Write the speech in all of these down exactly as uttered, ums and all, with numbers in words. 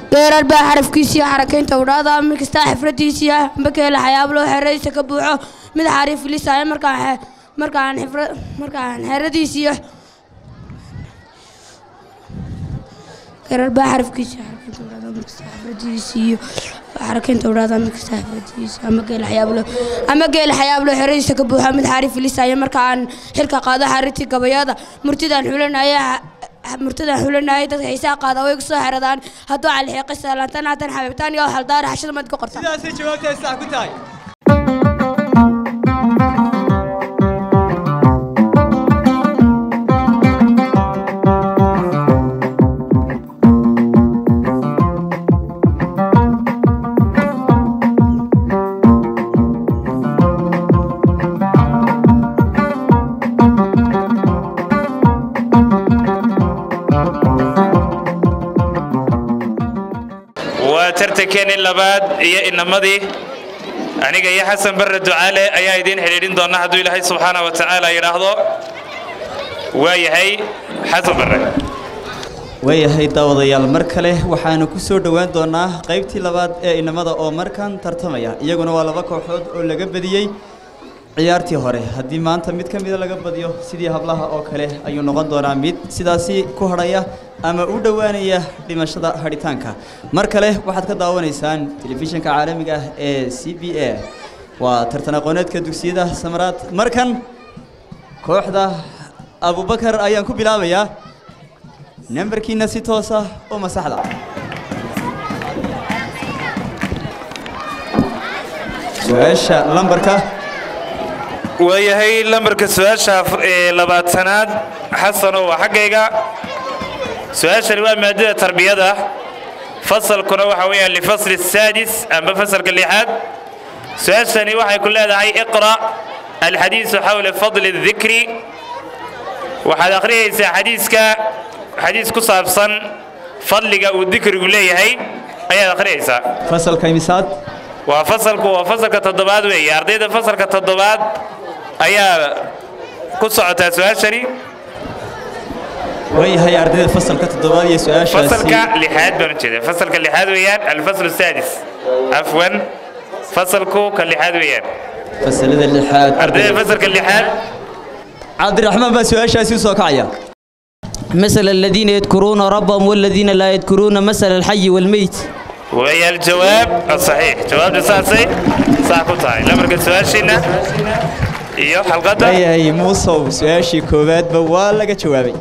غير الباء حرف كيسيا حركين تورادا مكستا حفرتيسيا بكيل حياب لو حريس كبوحو من حرف لسان مركا مركا حفر مركا حرديسيا غير الباء حرف كيسيا حركين تورادا مكستا حفرتيسيا حركين تورادا مكستا حفرتيسيا أما كيل حياب لو أما كيل حياب لو حريس كبوحو من حرف لسان مركا حركا قادا حرتي كبيادا مرتدان حولنا يا مرتدى حولنا هاي دad xiisa qaada way soo xiradaan hadoo cali xiiqisa laantan aatan xabiibtaan iyo hal daar xashada mad ku qortaan sidaas jawaabta sax ku tahay ترتكين اللباد هي إنماذي أنا جاي حسن بر الدعاء أي أيدين حليلين دون هدو إلهي سبحانه وتعالى يراهضو ويا هي حسن بر ويا هي توضيع المركلة وحنا كسر دوان دونا قيبتي لباد إنماذا أو مركان ترتميا يجونا ولا بكو حد ولا جبديي ciyaartii hore hadii maanta mid kamid laga badiyo sidii hablaha oo kale ayuu noqon doonaa mid sidaasi ku haraya ama u dhawaanaya dhimashada haritaanka mar kale waxaad ka daawanaysaan telefishinka caalamiga ah ee C B A waa tartan aqooneedka dugsiyada Samaraad markan kooxda Abu Bakar ayaan ku bilaabayaa nambarkiina si toos ah oo masaxda su'aasha lambarka وهي لمبرك سؤال شاف لبعض سنوات حسنوا وحقيقة سؤال شلوان مادة تربية ده فصل كنا وحويا لفصل السادس أما فصل كل حد سؤال ثاني واحد كلها دعي اقرأ الحديث حول فضل الذكر وحد آخره حديث ك حديث قصة صن فضل والذكر يقول لي هي أي آخره فصل كيمسات وفصل كو وفصل كتضباط ويا أرضية فصل كتضباط أيها قصة سؤال شري وهي هي أرضية فصل كتضباط يا سؤال شري فصل كاللحاد بنشده فصل كاللحاد ويان الفصل السادس عفوا فصل كو كاللحاد ويان فصل ذا اللحاد أرضية فصل كاللحاد عبد الرحمن بس سؤال شري سوكايا مثل الذين يذكرون ربهم والذين لا يذكرون مثل الحي والميت وهي الجواب الصحيح جواب جساسي صح كتاي لما رجعت سؤال شينا إيوه حلقة هي هي موصو سؤال شي كوبات بوال لقى جوابي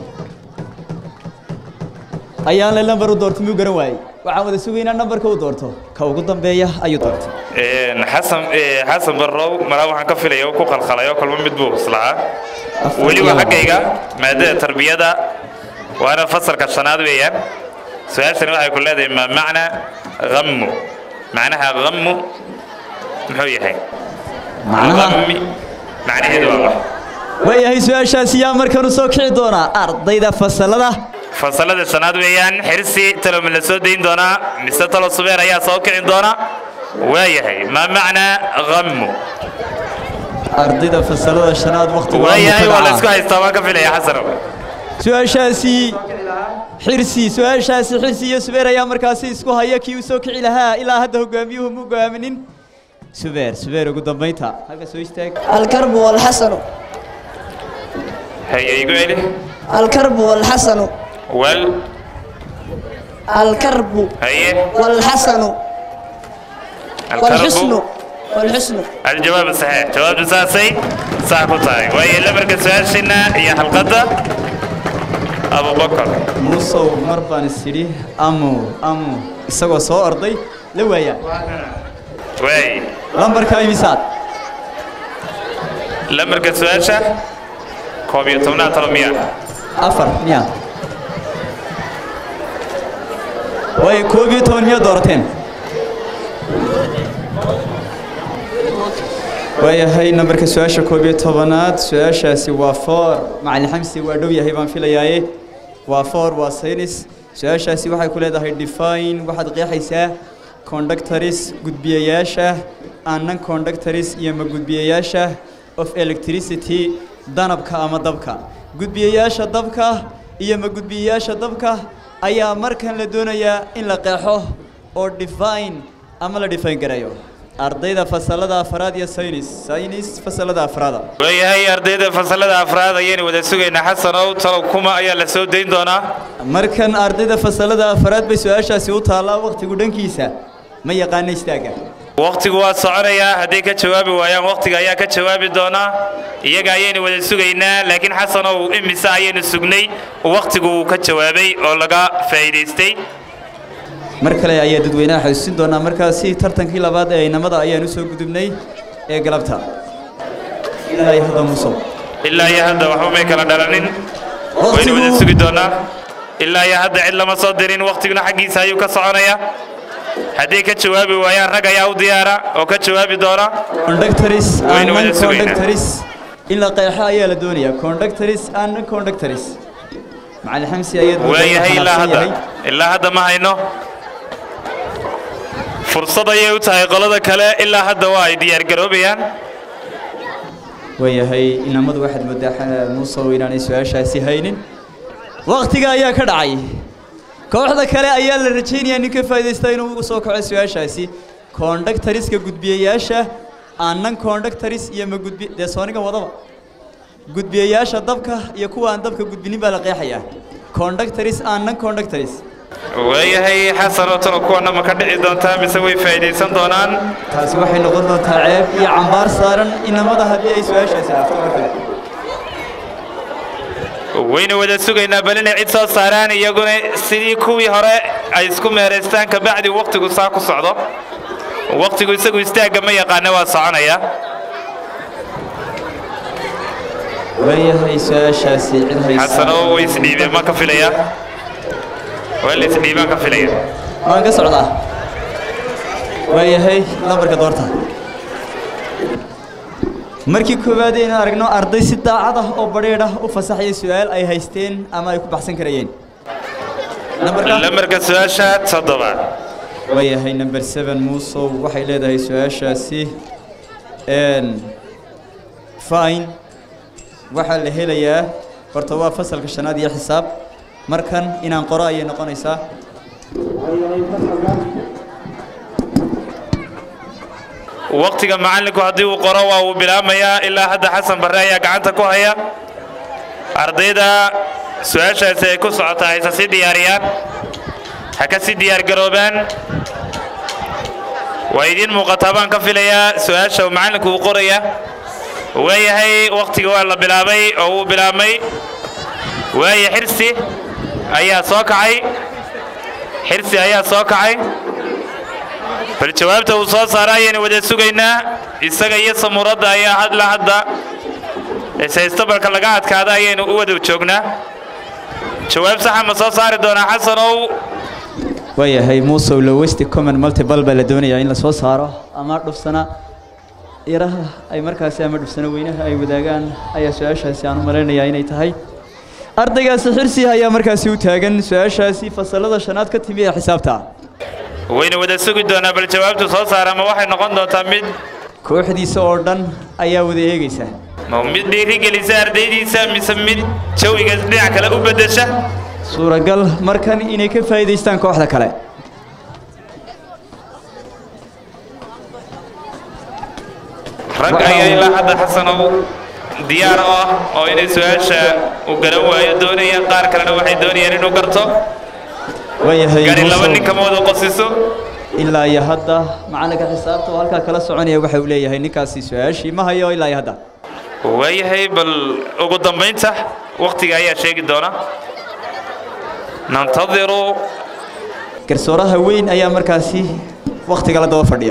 أيان لنبر ودورت ميو جرواي وعاود سوينا نبر كو دورته كو قدام بيا أيو دورت إيه حسن إيه حسن برو مراو حنكفي ليو كو خل خلايو كل من بدبو صلاة ولي وحقيقة مادة تربية ده وأنا فصل كشناد ويان سؤال ثاني واحد يقول هذا ما معنى غم معناها غم محوية هي معناها غمي معناها هذا وهي هي سؤال شاسية مركز سوكي دونا أرض إذا فصل ده فصل هذا السناد ويان حرسي تلو من السودين دونا مستطل الصغير هي سوكي دونا وهي هي ما معنى غم أرض إذا فصل هذا السناد وقت وهي هي ولا اسكو هيستوى كفيلة يا حسن سؤال شاسي حرسي سؤال شاسي حرسي يسبير يا مركاسي اسكو هيا كي وسوكي لها إلى هذا قاميهم مقامنين سبير سبير قدام بيتها هذا سويستك الكرب والحسن هيا يقول الكرب والحسن وال الكرب هيا والحسن والحسن الكرب والحسن الجواب الصحيح جواب أساسي صح كتاي وهي لمركز سؤال شنا هي حلقة أبو بكر موسو مربان السري أمو أمو سوى صو أرضي لويا وي لمبر كاي مسات لمركز سؤال شه كوبي تمنا ترمية أفر ميا وي كوبي تونيا دورتين وي هاي نمبر سؤال شه كوبي تبنات سؤال شه سوى فور مع الحمسي ودوية هيبان في لياي وفور وسينس سؤال شه سوى حي كل هذا هي ديفاين واحد قيحيسه conductors gudbiyayaasha aanan conductors iyo ma gudbiyayaasha of electricity danabka ama dabka gudbiyayaasha dabka iyo ma gudbiyayaasha dabka ayaa markan la doonayaa in la qeexo oo define ama la define gareeyo ardayda fasalada afraad iyo saynis saynis fasalada afraad waayahay ardayda fasalada afraad ayaynu wada sugaynaa xasan oo talo kuma ayaa la soo deyn doonaa markan ardayda fasalada afraad bay su'aashaasi u taalaa waqtigu dhankiisa ma yaqaan istaaga waqtigu waa soconayaa haddii ka jawaabi waayaan waqtiga ayaa ka jawaabi doona iyaga ayaynu wada sugaynaa laakiin xasan oo imisa ayaynu sugnay waqtigu ka jawaabay oo laga faa'iideystay mar kale ayaa dadweynaha xasuusin doonaa markaasi tartankii labaad ee inamada ayaan u soo gudubnay ee galabta ilaa ay hadda muso ilaa iyo hadda waxba may kala dhalanin waynu wada sugi doonaa ilaa iyo hadda cid lama soo dirin waqtiguna xaggiisa ayuu ka soconayaa haddii ka jawaabi waayaan rag ayaa u diyaara oo ka jawaabi doona conductors waynu wada sugaynaa conductors in la qeexo ayaa la doonayaa conductors and conductors macallin xamsi ayaa waayahay ilaa hadda ilaa hadda ma hayno fursad ayay u tahay qolada kale ilaa hadda waa ay diyaar garoobayaan waayahay inamadu waxaad moodaa muuse inaanay su'aashaasi haynin waqtiga ayaa ka dhacay kooxda kale ayaa la rajaynayaa ninka faa'iideysta inuu ugu soo kaco su'aashaasi conductorska gudbiyayaasha aanan conductors iyo ma gudbi dee sooniga wadaba gudbiyayaasha dabka iyo kuwa aan dabka gudbinin baa la qeexayaa conductors aanan conductors waayahay xasan oo tano kuwana ma ka dhici doontaa mise way faa'iideysan doonaan taasi waxay noqon doontaa ceeb iyo cambaar saaran inamada haddii ay su'aashaasi dhaafto markale wayna wada sugaynaa bal inay cid soo saaraan iyaguna sidii kuwii hore ay isku meeraystaan kabacdi waqtigu saa ku socdo waqtigu isagu istaagga ma yaqaana waa soconaya waayahay su'aashaasi cid haysa xasan oo way isdhiibeen ma ka filaya waa la isdhiibaan ka filaya waan ka socdaa waayahay lambarka doorta markii koowaad aynu aragno arday si daacad ah oo badheedh ah u fasaxaya su'aal ay haysteen ama ay ku baxsan karayeen lambarka su'aasha toddobaad waayahay number seven muusow waxay leedahay su'aashaasi n fine waxaa la helayaa horta waa fasalka shanaad iyo xisaab markan inaan qoro ayay noqonaysaa waqtiga macallinku haddii uu qoro waa uu bilaamayaa ilaa hadda xasan barre ayaa gacanta ku haya ardayda su'aashaasi ay ku socotaa hayse sii diyaariyaan ha ka sii diyaargaroobaan waa idiin muuqataa baan ka filayaa su'aasha uu macallinku uu qoraya waayahay waqtiga waa la bilaabay oo uu bilaabmay waaya xirsi ayaa soo kacay xirsi ayaa soo kacay bal jawaabta uu soo saaray ayaynu wada sugaynaa isaga iyo samuuradda ayaa hadla hadda isaystabalka laga adkaada ayaynu u wada joognaa jawaab saxa ma soo saari doonaa xasanow waayahay muusow lowesti common multiple baa la doonayaa in la soo saaro ama dhufsana yaraha ay markaasi ama dhufsana weynaha ay wadaagaan ayaa su'aashaasi aan u malaynayaa inay tahay ardaygaasi xirsi ayaa markaasi u taagan su'aashaasi fasalada shanaad ka timi ee xisaabta wayna wada sugi doonaa bal jawaabtu soo saara ma waxay noqon doontaa mid kooxdiisa oo dhan ayaa wada eegaysa ma mid dhiirigelisa ardaydiisa mise mid jawiga dhinac kale u beddesha suuragal markan inay ka faa'iidaystaan kooxda kale rag ayaa ilaa hadda xasanow diyaar oo ah oo inay su'aasha uu garan waayo doonayaan qaar kalena waxay doonayaan inuu garto waayahay gari laba nin kama wada qosiso ilaa iyo hadda macalinka xisaabta oo halkaa kala soconaya waxa uu leeyahay ninkaasi su'aashii ma hayo ilaa iyo hadda waayahay bal ugu dambaynta waqtiga ayaa sheegi doona nantadiru garsooraha weyn ayaa markaasi waqtiga la daba fadhiya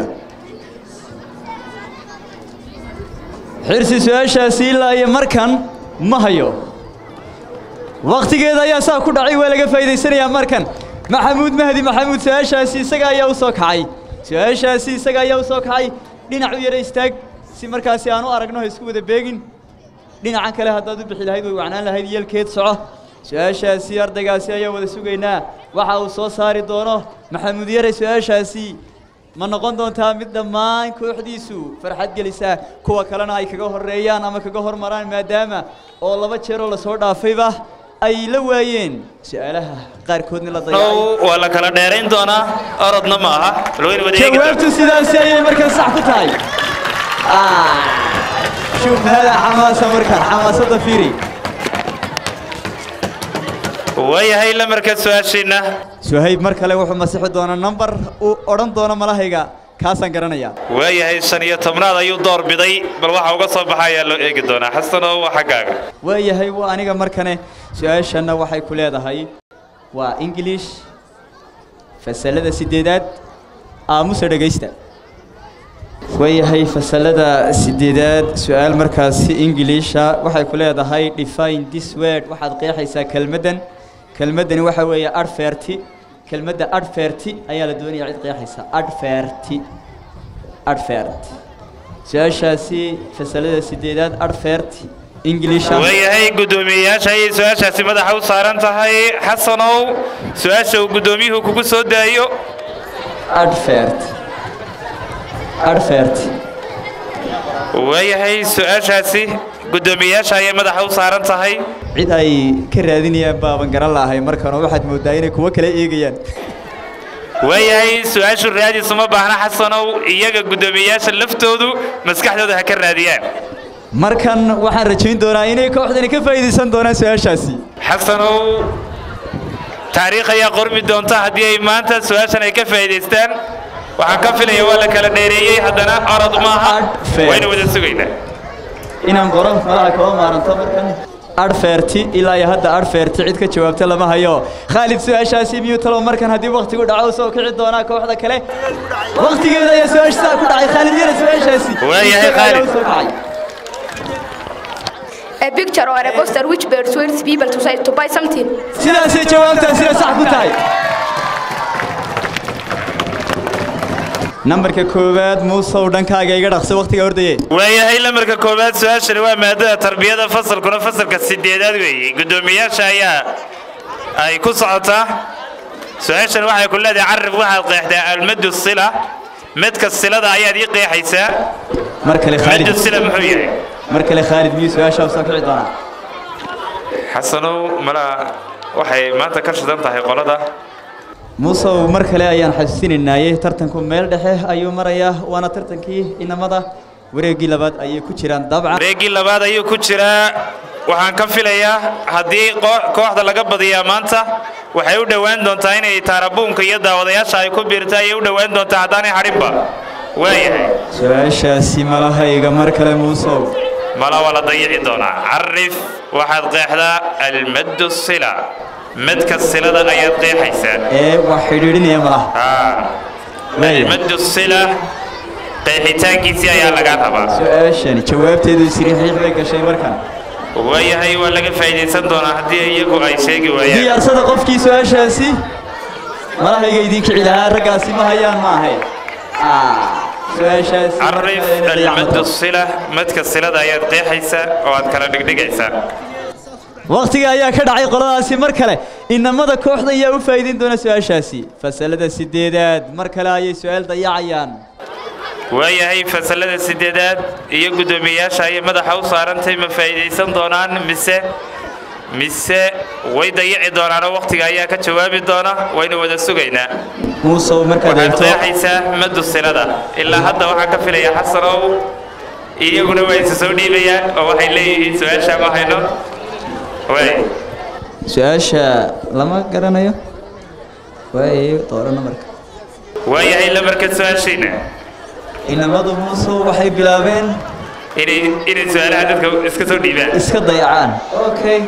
xirsi su'aashaasi ilaa iyo markan ma hayo waqtigeeda ayaa saa ku dhacay waa laga faa'iidaysanayaa markan maxamuud mahdi maxamuud su'aashaasi isaga ayaa u soo kacay su'aashaasi isaga ayaa u soo kacay dhinac u yara istaag si markaasi aan u aragno ha isku wada beegin dhinacan kale haddaad u bixi lahayd way wacnaan lahayd yeelkeed soco su'aashaasi ardaygaasi ayaa wada sugaynaa waxa uu soo saari doono maxamuud yare su'aashaasi ma noqon doontaa mid dhammaan kooxdiisu farxad gelisa kuwa kalena ay kaga horeeyaan ama kaga hormaraan maadaama oo laba jeeroo la soo dhaafayba ay la waayeen su'aalaha qaarkoodna la dayacay wala kala dheerayn doona orodna ma aha looyin wadeegay jawaabtu sidaas ayay markaa sax ku tahay ah شوف هذا حماسة مركز حماسة فيري ويا هاي لمركز سؤاشينا سهيب مركز لو حماسة حدونا نمبر وأورن دونا ملاهيجا كاسن قرنيا ويا هاي السنة تمراد أيو دور بدي بل واحد وقصة بحياة لو إيجي دونا حسنا وحقاقة ويا هاي وأنا مركنة سؤاشنا وحي كل هذا هاي وإنجليش فسالة سديدات آموس رجيستا وياهي فسالada sideedaad su'aal markaas English waxay ku leedahay define this word waxaad qeexaysaa kelmadan kelmadani waxa weeye adverti kelmadda adverti ayaa la doonayaa cid qeexaysa adverti advert su'aashaasi fasalada sideedaad adverti English وياهي gudoomiyaasha ay su'aashaasi madaxa u saaran tahay Xasanow su'aasha uu gudoomiyuhu kugu soo daayo advert advert وياهي سؤاشاسي قدومياش هاي مدح وصارن تهي cid ay ka raadinayaan baaban garan lahayn markaan waxaad moodaa inay kuwa kale eegayaan وياهي سؤاش الرادي سما بحنا حسنو iyaga قدومياش laftoodu maskaxdooda ha ka raadiyaan markan waxaan rajayn doonaa inay kooxdani ka faa'iideysan doonaan su'aashaasi حسنو taariikh ayaa qormi doonta hadii ay maanta su'aashan ay ka faa'iideystaan waxaan ka filayaa waa la kala dheereeyay haddana orod maaha wayna wada sugaynaa inaan qoran malaha kaba maaranto markan adverti ilaa iyo hadda adverti cid ka jawaabta lama hayo Khalid su'aashaasi miyuu talo markan hadii waqtigu dhaco soo kici doona kooxda kale waqtigeeda ayaa su'aasha ku dhacay Khalid yar su'aashaasi waayahay Khalid A picture or a poster which persuades people to say to buy something. sidaas ay jawaabtaasi sax ku tahay نمبرك كوباد موسى ودنكاga iga dhaqso waqtiga hordayay waayahay lambarka koobaad su'aashani waa maadada tarbiyada fasalkuna fasalka sideedaad weeyay gudoomiyaasha ayaa ay ku socotaa su'aashani waxay ku leedahay carif waxaad qeexdaa almadu sila madka silada ayaad ii qeexaysaa markale Khalid madu sila muxuu yahay markale Khalid miyuu su'aasha soo kici doona xasano mala waxay maanta ka shidan tahay qolada موسى ومركلة أيان حسين نايه ترتنكم ميل دحه أيو مريا وأنا ترتنكي إنما وريجي لباد أيو كشران طبعا ريجي لباد أيو كشرا وحن كفيليا هدي كواحدة لقب ضيا مانتا وحيود وين دون تايني تربون كيدا وضيا شاي كبيرتا يود وين دون تعداني حريبا وين سواشا سيمالها يجا مركلة موسى ملا ولا ضيع دونا عرف واحد قيحدا المد الصلة مدك الصلة أيات قيحيسا إيه وحيدين يا ملا آه المد الصلة قيحتان كيسيا يا لقاتها سواشاني جواب تدو سريح يحبك شيء مركان ويا هاي ولا كفاية سندونا هدي يجو أي شيء ويا هي صدق في سواشاسي ملا هي يديك على رقاسي ما هي ما هي آه سواشاسي عرف المد الصلة مدك الصلة أيات قيحيسا وأذكر لك دقيسا waqtiga ayaa ka dhacay qoladaasi mar kale inamada kooxda ayaa u faa'iideyn doona su'aashaasi fasalada sideedaad mar kale ayay su'aal dayacayaan waayahay fasalada sideedaad iyo gudoomiyaasha ay madaxa u saarantay ma faa'iideysan doonaan mise mise way dayici doonaan waqtiga ayaa ka jawaabi doona wayna wada sugaynaa muusa markaad eegto waxaysa madu silada ilaa hadda waxa ka filaya xasanow iyaguna way soo dhiibayaan oo waxay leeyihiin su'aasha ma hayno way su'aasha lama garanayo way doorana marka waayahay lambarka su'aashiina inamadu muusa waxay bilaabeen inay inay su'aalaha dadka iska soo dhiibaan iska dayacaan okay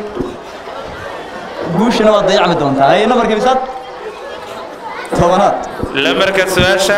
guushana waa dayacmi doontaa ay lambarka bisaad tobanaad lambarka su'aasha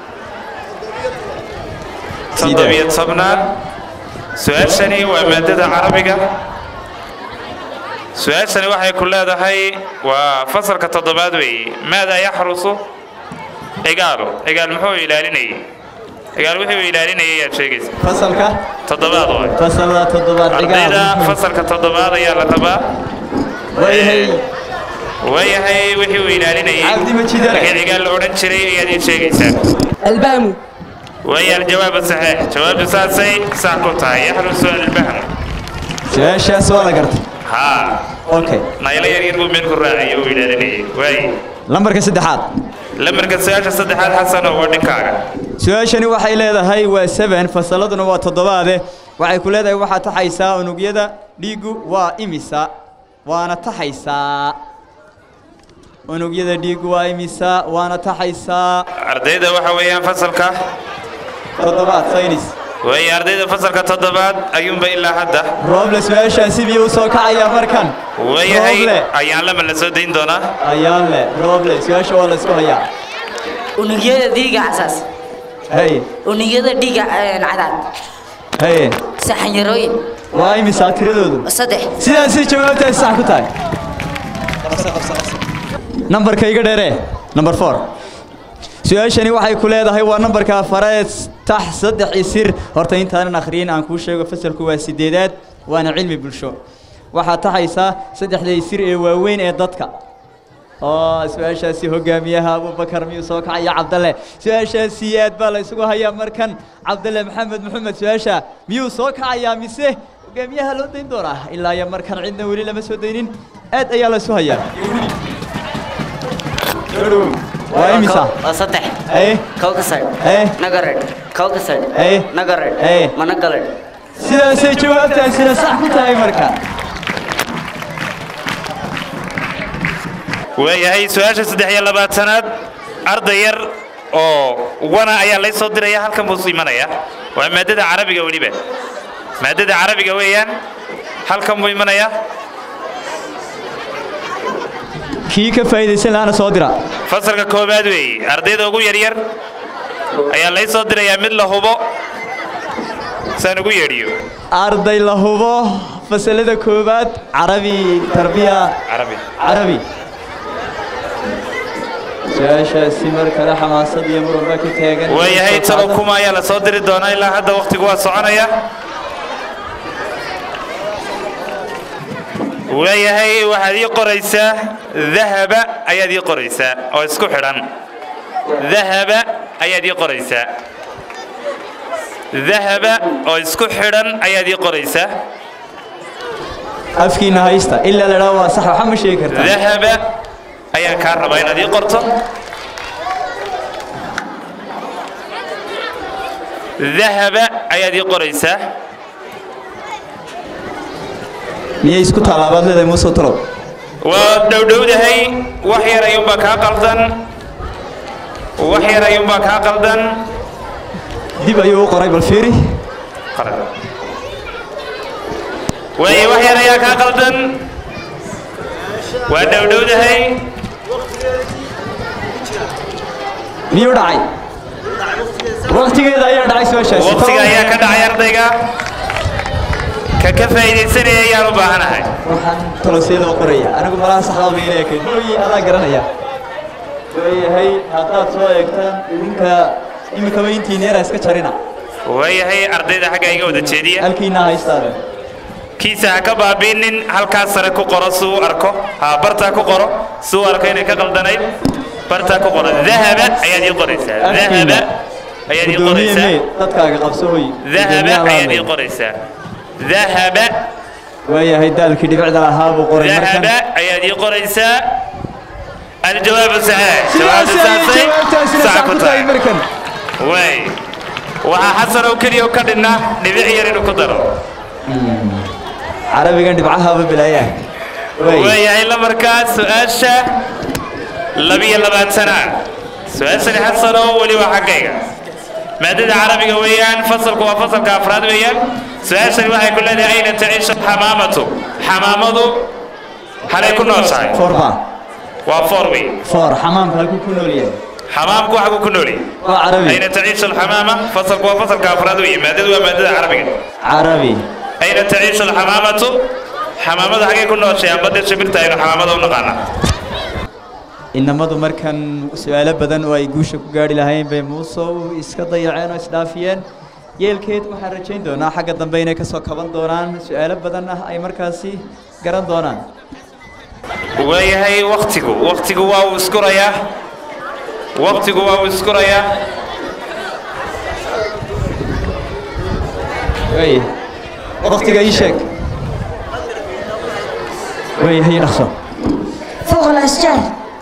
toddobiyo tobnaad su'aashani waa maadada carabiga su'aashani waxay ku leedahay waa fasalka toddobaad weeye maada yaxrusu igaalo igaal muxuu ilaalinayay igaal wuxuu ilaalinayay aad sheegaysa fasalka toddobaad waay fasalka toddobaad ardayda fasalka toddobaad ayaa la rabaa waayahay waayahay wixii uu ilaalinayay cabdi majidale wixii igaal la odhan jiray ayaad ii sheegaysaa albaamu وهي الجواب الصحيح جواب ساسي ساكوتا يحرس البهم شاشة سؤال قرت ها okay nayla yar yar buu meel ku raaciyo uu yidhaahdanayay waay lambarka saddexaad lambarka su-aasha saddexaad xasano waa dhinkaaga su-aashani waxay leedahay waa seven fasaladuna waa toddobaade waxay ku leedahay waxaa taxaysaa unugyada dhiigu waa imisa waana taxaysaa unugyada dhiigu waa imisa waana taxaysaa ardayda waxa weeyaan fasalka toddobaad saynis way ardayda fasalka toddobaad ayuunba ilaa hadda rooble su-aashaasi biyuu soo kacayaa markan wayahay ayaan lama la soo dayn doonaa ayaan le rooble su-aasha waa la isku hayaa unugyada dhiiga casaas hey unugyada dhiiga cadaad hey saxan yarooyin waa imisa tiradoodu saddex sidaasi jawaabtaasi sax ku tahay nambarka iga dheeree number four su-aashani waxay ku leedahay waa nambarka afaraad tax saddex isir horta intaanan akhriyin aan kuu sheego fasalku waa sideedaad waana cilmi bulsho waxaa taxaysaa saddexda isir ee waaweyn ee dadka oo su-aashaasi hogaamiyaha abubakar miyuu soo kacaya cabdalle su-aashaasi aad baa la isugu hayaa markan cabdalle maxamed maxamed su-aasha miyuu soo kacayaa mise hogaamiyaha loo dayn doonaa ilaa iyo markan cidna weli lama soo daynin aad ayaa la isu hayaa waa imisa waa saddex ee kawkasad ee nagared kawkasad ee nagared ee managaled sidaasay jawaabtaasina sax ku tahay marka waayahay su-aasha saddex iyo labaatanaad arday yar oo wana ayaa lay soo diraya halkan buu imanaya waa maadada carabiga weliba maadada carabiga weeyaan halkan buu imanaya kii ka faa'iidaysan lahaana soo dira fasalka koobaad weeye ardayda ugu yaryar ayaa lay soo dirayaa mid la hubo saan ugu yeedhiyo arday la hubo fasalada koobaad carabi tarbiya carabi carabi su-aashaasi mar kale xamaasad iyo muranba ka taagan waayahay talo kuma ayaa la soo diri doonaa ilaa hadda waqtigu waa soconaya waayahay waxaad ii qoraysaa dahaba ayaad ii qoraysaa oo isku xidhan dahaba ayaad ii qoraysaa dahaba oo isku xidhan ayaad ii qoraysaa afkiina haysta ilaa la dhaho waa sax waxa ma sheegi kartaa dahaba ayaan kaa rabaa inaad ii qorto dahaba ayaad ii qoraysaa miyay isku taalaabaad leedahay muuse talow waa dhowdhowdahay wax yar ayuunbaa kaa qaldan wax yar ayuunbaa kaa qaldan dib ayuu u qoray bal fiiri waaye wax yar ayaa kaa qaldan waa dhowdhowdahay miyuu dhacay waqtigeeda ayaa dhacay su-aashaasi waqtiga ayaa ka dhacay ardayga ka ka faa'iidaysanaya ayaan u baahanahay waxaan tolosee loo qoraya anigu malaha saxda ma ila ekeyn hooyi adaa garanaya waayahay haddaad soo eegtaan idinka iminkaba intiina yaraa iska jarina waayahay ardayda xagga iga wada jeediya halkiina haystaade kiisa ha ka baabiinin halkaas sare ku qoro si uu arko ha bartaa ku qoro si uu arko inay ka qaldanayd bartaa ku qoro dahaba ayaad ii qoraysaa dahaba ayaad ii qoraysaa dadkaaga qabso hooyi dahaba ayaad ii qoraysaa dahaba waayahay daalkii dhibicda lahaa buu qoray markan dahaba ayaad ii qoraysaa aljawaabu saxiix jawaabu saxiix sax ku tahay markan way waxaa xasan oo keliya ka dhinna dhibic yar inuu ku daro carabigan dhibcahaaba bilaaya waayahay lamarkaas su-aasha labiyo labaatanaad su-aashani xasan oo weliba xaggayga maadada carabiga weeyaan fasalku waa fasalka afraad weeyaan su-aashani waxay ku leedahay ayna taciisha xamaamatu xamaamadu halay ku nooshahay forba waa four wey four xamaamka halkuu ku nool yahay xamaamku waxa ku nool yahay waa carabi ayna taciisha alxamaama fasalku waa fasalka afraad weeyaan maadadu waa maadada carabiga carabi ayna taciisha alxamaamatu xamaamadu xagee ku nooshahay amba dhir shimbirta aynu xamaamada u naqaana inamadu markan su-aalo badan oo ay guusha ku gaari lahayn bay muuse iska dayaceen oo isdhaafiyeen yeelkeed waxaan rajayn doonaa xagga dambe inay ka soo kaban doonaan su-aalo badan ah ay markaasi garan doonaan waayahay waqtigu waqtigu waa uu iskurayaa waqtigu waa uu iskurayaa way waqtiga ii sheeg ويهي نخصو فوق الأشجار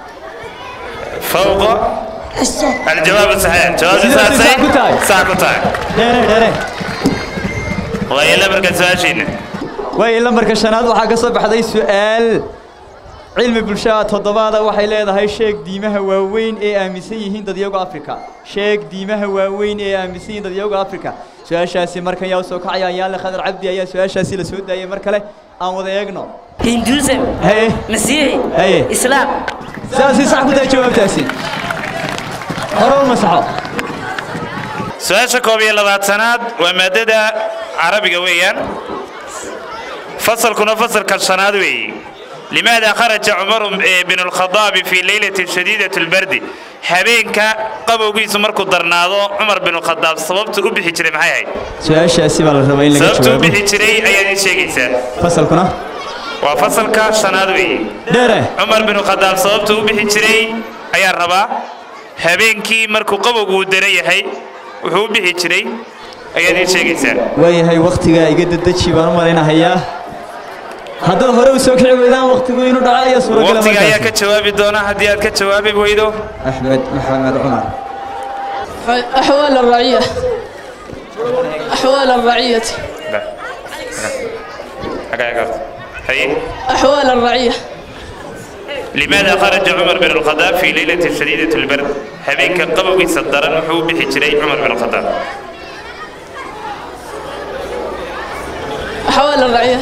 فوق الأشجار الجواب الصحيح جواب سيدي صحيح صح كتاي. صح كتاي ديري ديري ويلا بركة سؤاشين way lambarka shanaad waxa ka soo baxday su'aal cilmi bulshada toddobaada waxay leedahay sheeg diimaha waaweyn ee aaminsan yihiin dadyoga Afrika sheeg diimaha waaweyn ee aaminsan yihiin dadyoga Afrika su'aashaasi markan yaa soo kacayaan yaa la khadar cabdi ayaa su'aashaasi la soo daayay mar kale aan wada eegno Hinduism hey Masiixi hey Islam saasi sax ku daa jawaabtaasi horo ma saxo سؤال كوب يلا بعد سناد ومادة عربي قويا فصل كنا فصل كالسناد وي لماذا خرج عمر بن الخطاب في ليلة شديدة البرد حبينك قبو قيس مركو درنادو عمر بن الخطاب صببت أبي حجري معي سؤال شاسي بالله ربعين لك صببت أبي حجري أيادي شيء فصل كنا وفصل كالسناد وي ديره عمر بن الخطاب صببت أبي حجري أي الربا حبينكي مركو قبو قدري هي وهو بحجري أيادي شيء way hay waqtiga iga dadaji baan maraynayaa hadda hore u soo kici weydaan waqtigu inuu dhacayo suura kale waqtiga ayaa ka jawaabi doona haddii aad ka jawaabi weydo Ahmed Mohamed Umar أحوال الرعية أحوال الرعية لا حاجة هي أحوال الرعية لماذا خرج عمر بن الخطاب في ليلة شديدة البرد هبيك قبوي صدرا وحو بحجري عمر بن الخطاب أحوال الرعية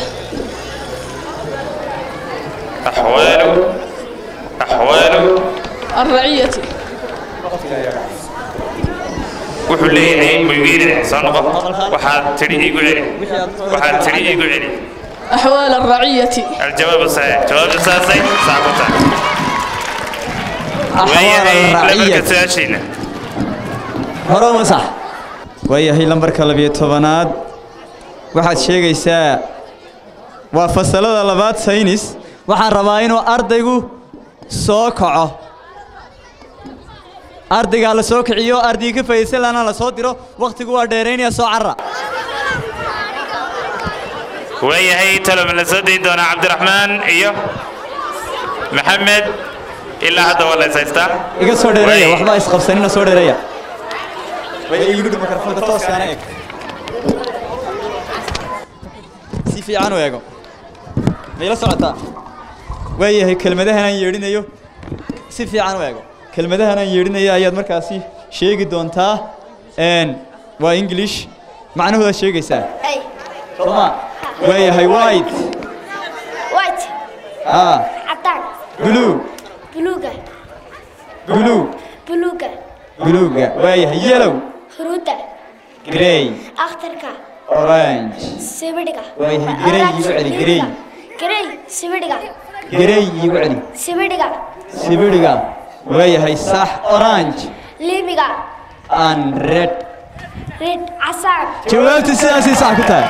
أحوال أحوال الرعية وحو ليه ويغير صنقة وحاد تري يقولي وحاد تري يقولي أحوال الرعية الجواب الصحيح جواب الصحيح صعبة أحوال الرعية كساشين hore ma sax way hay lambarka laba iyo tobanaad waxaad sheegaysaa waa fasalada labaad saynis waxaan rabaa inuu ardaygu soo kaco ardayga la soo kiciyo ardayga ka faa'iideysan lana la soo diro waqtigu waa dheereynaya soo carra way hay talab la soo deyn doona Cabdiraxmaan iyo Maxamed ilaa hadda wala saysta iga soo dheereeya waxba is qabsanina soo dheereeya way igu dhib mikrofoonka tooska aan eeg si fiican u eego meela socota way yahay kelmadahan aan yeedhinayo si fiican u eego kelmadahan aan yeedhinayo ayaad markaasi sheegi doontaa een waa English macnahooda sheegaysaa Hey. Toma way yahay white White. ah Cadaan. blue Buluuga. blue Buluuga. blue way yahay yellow Huruuda. gray Akhtarka. orange Sibidhiga. way yahay gray igu celi gray Gray. Sibidhiga. gray igu celi Sibidhiga. sibidhiga way yahay sax orange Liimiga. and red Red. Casaan. jawaabtu sidaasay sax ku tahay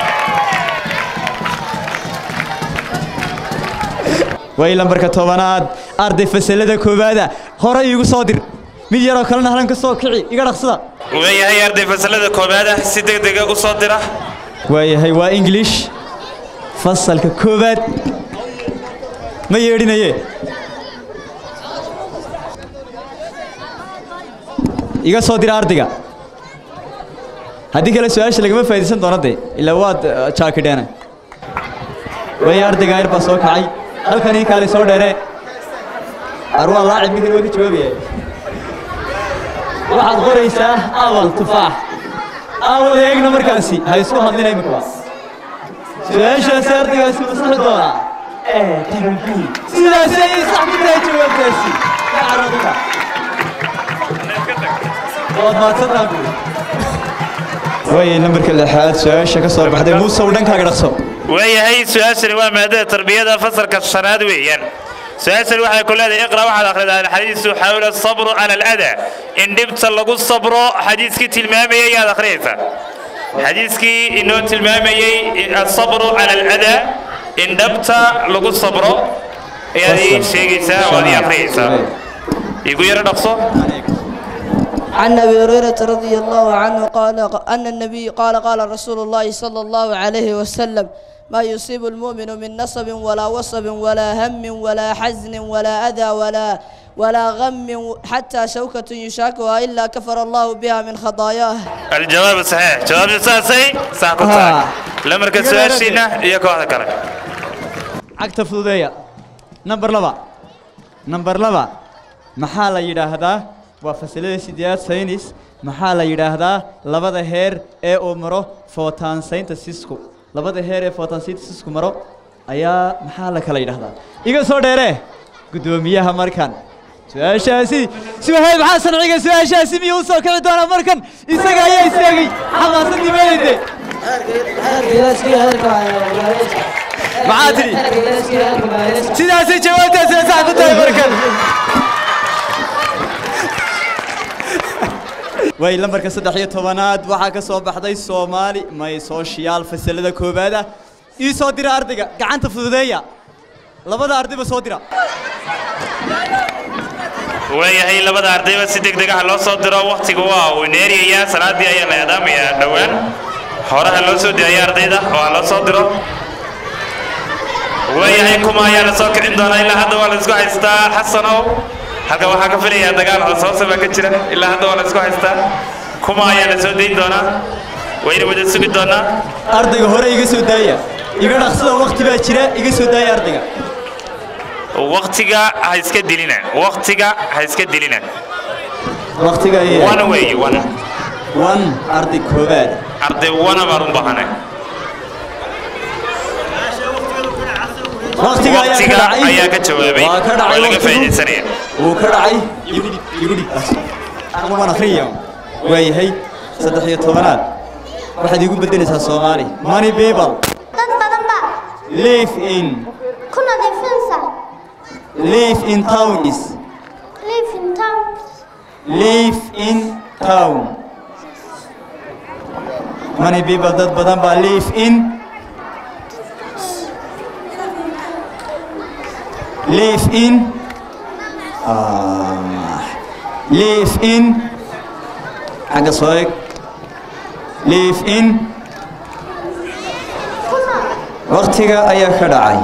way lambarka tobanaad arday fasalada koowaada hore igu soo dir mid yar oo kalena halan ka soo kici iga dhaqsada way hay arday fasalada koobaad si degdeg ah u soo dira way yahay waa English fasalka koowaad ma yeedhinaye iga soo dir ardayga haddii kale su'aasha lagama faa'iideysan doono de ilaa waad jaakidheena way ardayga yar baa soo kacay halkan in kale soo dheere arwaa laacib mid wadi jawaabaya waxaad qoraysaa awal tufaax awal eegna markaasi ha isku hadlinay markaa su'aashaasi ardaygaasi ma saxi doonaa ee tirunkii sidaasay sax ku tahay jawaabtaasi ka carabida waad mahadsantahay way lambarka lixaad su'aasha ka soo baxday muuse u dhankaaga dhaqso way hay su'aashani waa maadada tarbiyada fasalka shanaad weeyaan su'aashani waxay ku leedahay iqra waxaad akhridaa xadiisu xawla sabru ala al-adha in dhibta lagu sabro xadiiskii tilmaamayay aad akhriyaysaa xadiiskii inoo tilmaamayay as-sabru ala al-adha in dhibta lagu sabro ayaad sheegaysaa oo aad akhriyaysaa igu yara dhaqso عن أبي هريرة رضي الله عنه قال أن النبي قال قال رسول الله صلى الله عليه وسلم ما يصيب المؤمن من نصب ولا وصب ولا هم ولا حزن ولا أذى ولا ولا غم حتى شوكة يشاكها إلا كفر الله بها من خطاياه. الجواب صحيح. جواب أساسي صح. لما كنت سؤالنا يكون هذا كلام. عقد فضية نمبر لبا نمبر لبا محل يراهدا وفصل سيديات ساينس محل يراهدا لبدا هير اي عمره فوتان ساينتسيسكو لبدا هير اي فوتان ساينتسيسكو مرو ayaa maxaa la kala yiraahdaa iga soo dheere gudoomiyaha markan su'aashaasi su'aal maxaa sanciga su'aashaasi miyuu soo kici doona markan isaga ayaa istaagay xamaasadii meelide maxaa tiri sidaas jawaabtaas sax ku tahay markan way lambarka saddex iyo tobanaad waxa ka soo baxday Soomaali may social fasalada koobaad ii soo dira ardayga gacanta fududeeya labada ardayba soo dira waayahay labada ardayba si degdeg ah loo soo diro waqtiga waa uu neeriyaa salaadii ayaa la aadaamayaa dhawaan horaha loo soo diyaariyo ardayda oo loo soo diro waayahay kuma ayaa la soo kicin doonaa ilaa hadda waa la isku haystaa xasanow halka waxaa ka filayaa dagaal hoos ka jira ilaa hadda waa la isku haystaa kuma ayaa la soo deyn doonaa wayna wada sugi doonaa ardayga hore iga soo daaya iga dhaqsada waqti baa jira iga soo daaya ardayga waqtiga ha iska dilina waqtiga ha iska dilina waqtiga ee one way one one arday koobaad arday one marun bahane waqtiga ayaa ka jawaabay waa ka dhacay laga faa'iideysanaya uu ka dhacay igudi igudi aqoon wana khriyo waayahay saddex iyo tobanaad waxaad igu bedelaysaa Soomaali money people dad badan ba live in kuna defensa live in towns live in towns live in town money people dad badan ba live in live in ah live in حاجة صايق live in وقتك أيا كدعي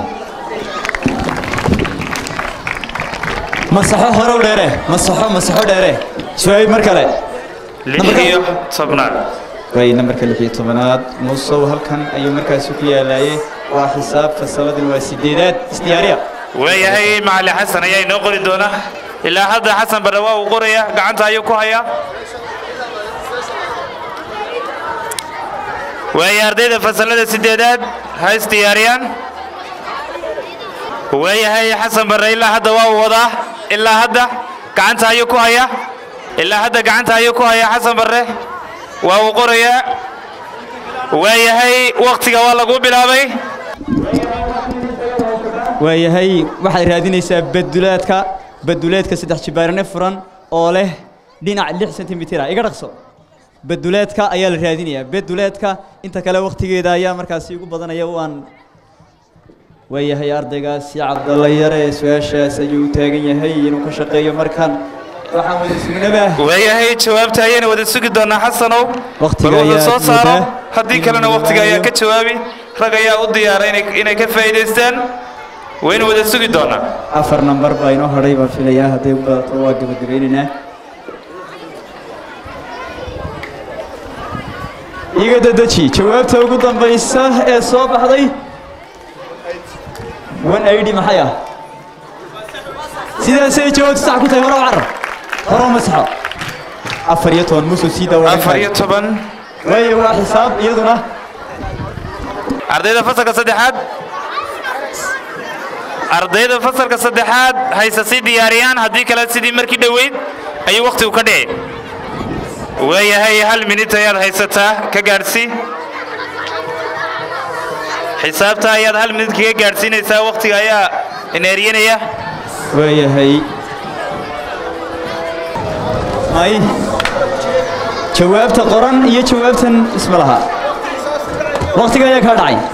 مسحه هرو ديره مسحه مسحه ديره شوي مركله لحية صبنا وي نمبر كلحية طبنات موسو هلكن أيو مركز سوكيا لاي وحساب فصلت الواسديدات استيارية وياي مع اللي حسن ياي نقول دونا إلا هذا حسن بروا وقرية قعنت أيو كهيا ويا أرديد فصلت السديدات هاي استياريان وياي حسن برا إلا هذا ووضع إلا هذا قعنت أيو كهيا إلا هذا قعنت أيو كهيا حسن برا وقرية وياي وقتك والله قو بلابي وياهي waxay raadinaysaa badulaadka badulaadka saddex jibaarne furan oo leh dhinac lix sentimitir iga dhaqso badulaadka ayaa la raadinayaa badulaadka inta kale waqtigeeda ayaa markaas ugu badanaya waan wayaahay ardaygaasi Cabdalla Yare su'aashaas ayuu taagan yahay inuu ka shaqeeyo markan waxaan wada sugnaba wayaahay jawaabta ayaan wada sugi doonaa Xasanow waqtiga ayaa soo saaro hadii kalena waqtiga ayaa ka jawaabi rag ayaa u diyaaray inay ka faa'iideystaan وين وده سوق دونا أفر نمبر باينو هراي بفيليا هدي وبطوا جبدريننا يقدر دشي شواب توقو تنبيسه الصوب هذي وين أيدي محيا سيدا سيد شواب تسعكو تهرب عر هرب مسحة أفريتون مسو سيدا ولا أفريتون وين واحد حساب يدنا أرديدا فسق صدحات ardayda fasalka saddexaad haysa si diyaariyaan hadii kala sidii markii dhaweyd ay waqti u ka dhacay waayahay hal minute ayaad haysataa ka gaarsi xisaabta ayaad hal minute ka gaarsiinaysaa waqtiga ayaa ineeriyanaya waayahay ay jawaabta qoran iyo jawaabtan isma laha waqtiga ayaa ka dhacay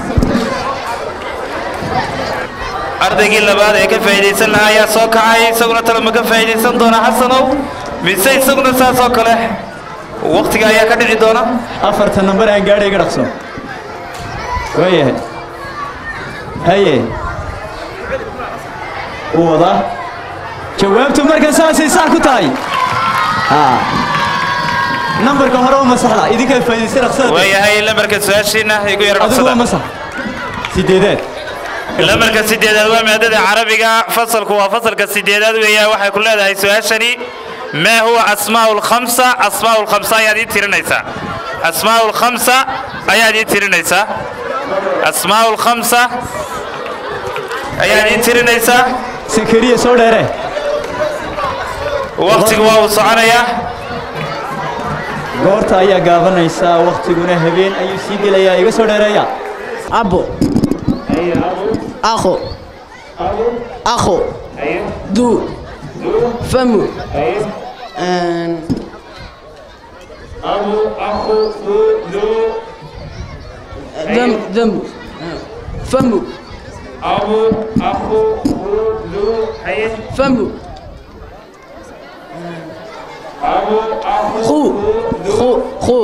ardaygii labaad ee ka faa'iideysan lahaa ayaa soo kacay isaguna talama ka faa'iideysan doona Xasanow mise isaguna saas oo kale waqtiga ayaa ka dhici doona afarta number aan gaadhay ga dhaqso waayahay هي وضع جوابته مركز ساسي صح كتاي ها نمبر كهرباء مسحلا إذا كيف فايدة رخصة وهي هاي لمركز سؤاشينا يقول يا رب هذا هو مسح سيدات لمركز سيدات هو معدد عربي فصل هو فصل كسيدات وهي واحد كلها هاي سؤاشني ما هو أسماء الخمسة أسماء الخمسة يعني تيرنيسا أسماء الخمسة يعني تيرنيسا أسماء الخمسة يعني تيرنيسا سكرية سوداء وقتك واو صعنايا goorta ayaa gaabanaysa waqtiguna habeen ayuu sii gelayaa iga soo dheereeya abo akho akho du famu أبو أخو دو ذم ذم فمو أبو أخو دو حي فمو أبو أخو خو خو خو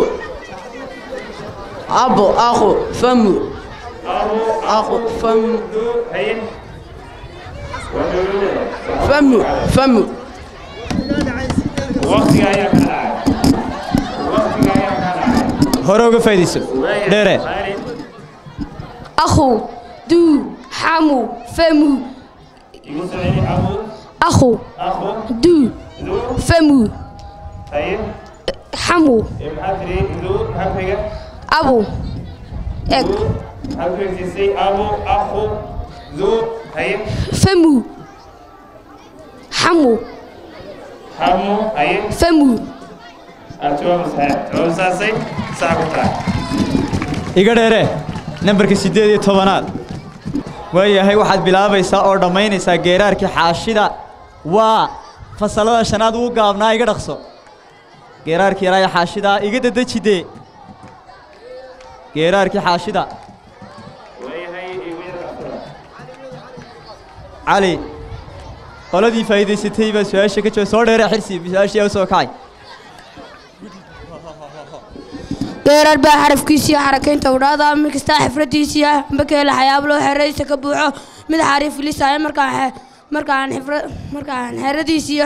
أبو أخو فمو أبو أخو فمو دو حي فمو فمو وقتك يا كلام وقتك يا كلام هروغ فايديسو ديره أخو دو حمو فمو يقول سعيد أبو أخو أخو دو دو فمو حي حمو محفري دو محفري أبو إك محفري سي أبو أخو دو حي فمو حمو حمو حي فمو أتوام سعيد أتوام ساسي ساكتا iga dheere nambarka sideed iyo tobanaad waayahay waxaad bilaabaysaa oo dhammaynaysaa geeraarkii xaashida waa fasalada shanaad uu gaabnaa iga dhaqso geeraarkii yaraa xaashida iga dadajide geeraarkii xaashida cali qoladii faa'iidaysatay baa su'aasha ka jawaab soo dheere xirsi su'aashii u soo kacay geerar baa xarafkiisii xarakaynta udhaada mid kasta xifradiisii ah makeela xayaab loo xeraysa ka buuxo mid xariif lisaya markaan markaan xifra markaan xeradiisii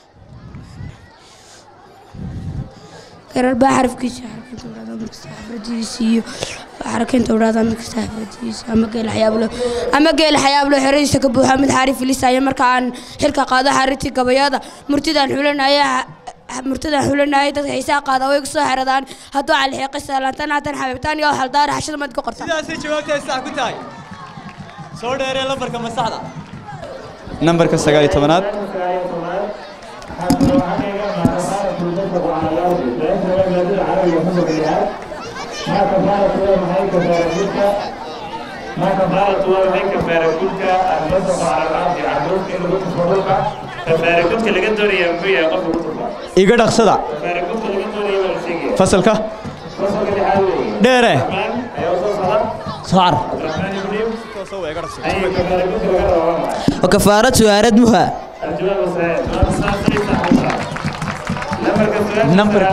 geerar baa xarafkiisii xarakaynta udhaada mid kasta xifradiisii xarakaynta udhaada mid kasta xifradiisii ama geela xayaab loo ama geela xayaab loo xeraysa ka buuxo mid xariif lisaya markaan xilka qaado xaritii gabayada murtidaan xulanaya مرتدى حولنا هيدا حساب قاضي ويقصو حردان هدو على الحقيقة سلانتان هاتن حبيبتان يا حلدار حشد ما تقو قرطان سيداسي جوابتها الساعة كنتاي سو ديري لمبرك مساعدة نمبرك السقالي تمنات ما كفارة وما ما كفارة وما كفارة المسح على الأرض عدوك إنه بتفرقك كفارة كنت اللي قدر ينبي قبل بتطلع iga dhaqsada كفارة كنت اللي قدر ينبي fasalka فصل اللي حاول dheere أيوة صلاة saar الرحمن الرحيم أي كفارة كنت اللي قدر وكفارة سواردها الجواب سهل جواب سهل صح نمبر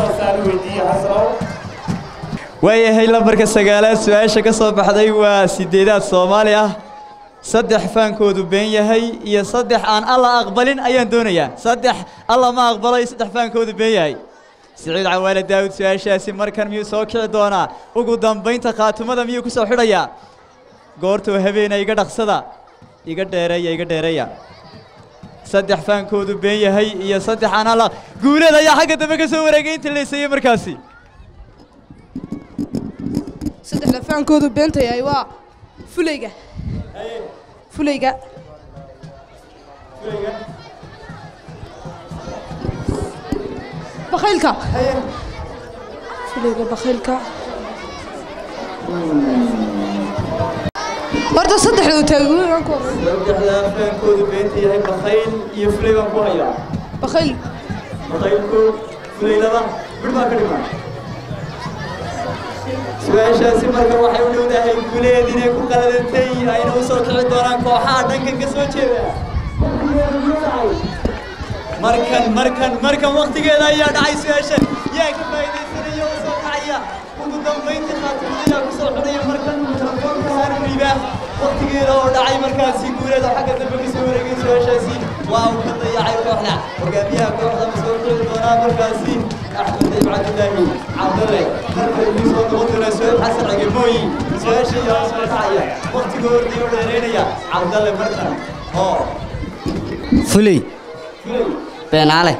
waayahay lambarka sagaalaad su'aasha ka soo baxday waa sideedaad Soomaali ah saddex faankoodu been yahay iyo saddex aan alla aqbalin ayaan doonayaa saddex alla ma aqbalay saddex faankoodu been yahay Saciid Cawaale Daawud su'aashaasi markan miyuu soo kici doonaa ugu dambeynta qaatumada miyuu ku soo xidhayaa goortuu habeenay iga dhaqsada iga dheereeya iga dheereeya saddex faankoodu been yahay iyo saddex aan alla guuleed ayaa xagga dambe ka soo wareegay inta la isayay markaasi saddex faankoodu beenta yahay waa fulayga fulayga fulayga bakhaylka fulayga bakhaylka horta saddexdu taaguun ku saddexda faankoodu beenta yahay bakhayl iyo fulayga ku haya bakhayl bakhaylku fulaylada bidbaa ka dhiman su'aashaasi marka waxay u dhowdahay guuleed inay ku qaladantay ayna u soo kici doonaan kooxaha dhankan ka soo jeeda markan markan markan waqtigeeda ayaa dhacay su'aashan yaa ka faa'iidaysanaya oo soo kacaya ugu dambeyntii khaatimada ayaa ku soo xidhaya markan telefoonka haarun dhiibaa waqtigiina oo dhacay markaasi guuleeda xagga dambe ka soo wareegay su'aashaasi waa uu ka dayacay kooxda hogaamiyaha kooxda soo jeedi doonaa markaasi axmed ibn cabdillaahi cabdalle marka uu soo noqon doona su'aal xasan cagemooyi su'aashii yaa soo dhacaya waqtiga ordii u dheereynaya cabdalle markan oo fulay beenaale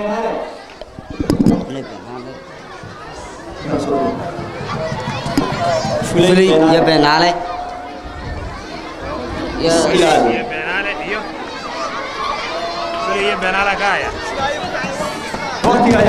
fulay iyo beenaale يا بناله iyo fulay beenaale kaaya waqtiga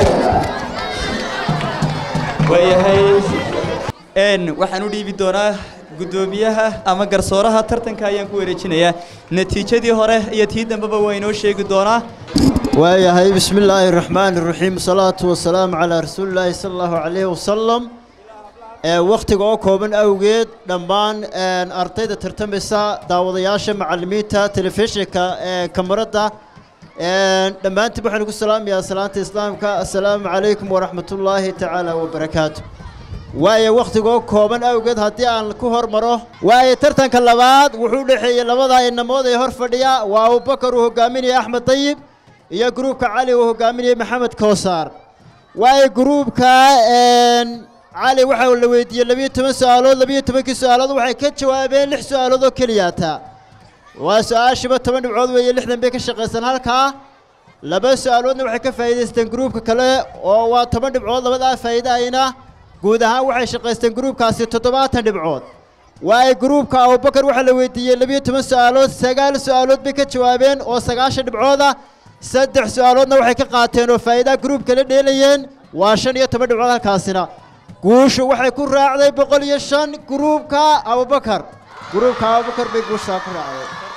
wayahay een waxaan u dhiibi doonaa gudoomiyaha ama garsooraha tartanka ayaan ku wareejinayaa natiijadii hore iyo tii dambeba waa inoo sheegi doonaa waayahay bismillaahi raxmaani raxiim salaatu wasalaam calaa rasuulillaahi sala allahu calayhi wasalam waqtiga oo kooban awgeed dhammaan ardayda tartamaysa daawadayaasha macallimiinta telefishinka kamarada dhammaantiin waxaan ku salaamayaa salaanta islaamka assalaamu calaykum waraxmatullaahi tacaala wabarakaatu waaye waqtiga oo kooban awgeed haddii aan ku hormaro waaye tartanka labaad wuxuu dhexeeyey labada inamood ee hor fadhiya waa abubakar uu hogaaminaya axmed dayib iyo gruubka cali uu hogaaminaya maxamed koosaar waaye gruubka علي waxaa la weydiiyay labiyo toban su'aalood labiyo toban su'aalood waxay ka jawaabeen lix su'aalood oo kaliya ta waa su'aashiba toban dhibcood weeye lixdan bay ka shaqeysan halka laba su'aaloodna waxay ka faa'iideysteen gruubka kale oo waa toban dhibcood labada faa'iido ayna guud ahaan waxay shaqeysteen gruubkaasi toddobaatan dhibcood waa gruubka Abubakar waxaa la weydiiyay labiyo toban su'aalood sagaal su'aalood bay ka jawaabeen oo sagaashan dhibcood ah saddex su'aaloodna waxay ka qaateen oo faa'iido gruubka la dheelayeen waa shan iyo toban dhibcood halkaasina guushu waxay ku raacday boqol iyo shan gruubka Abubakar gruubka Abubakar bay guusha ku raacday